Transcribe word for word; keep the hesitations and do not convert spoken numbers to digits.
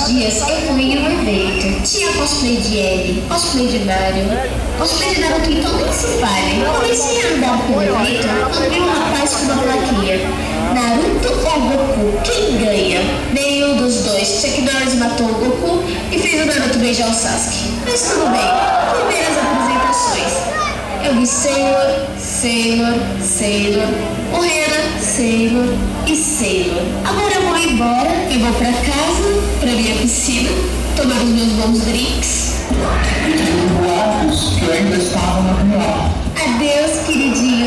esses dias eu fui em um evento. Tinha cosplay de Ellie, cosplay de Mario, cosplay de Naruto, então nem se fale. Comecei a andar pelo evento quando vi um rapaz com uma plaquinha: Naruto ou Goku, quem ganha? Nenhum dos dois. Chuck Norris matou o Goku e fez o Naruto beijar o Sasuke. Mas tudo bem, primeiras apresentações. Eu vi Sailor, Sailor, Sailor, o Renan, Sailor e Sailor. Agora eu vou embora, eu vou pra casa, pra minha piscina, tomar os meus bons drinks. E tive boatos que eu ainda estava na real. Adeus, queridinho.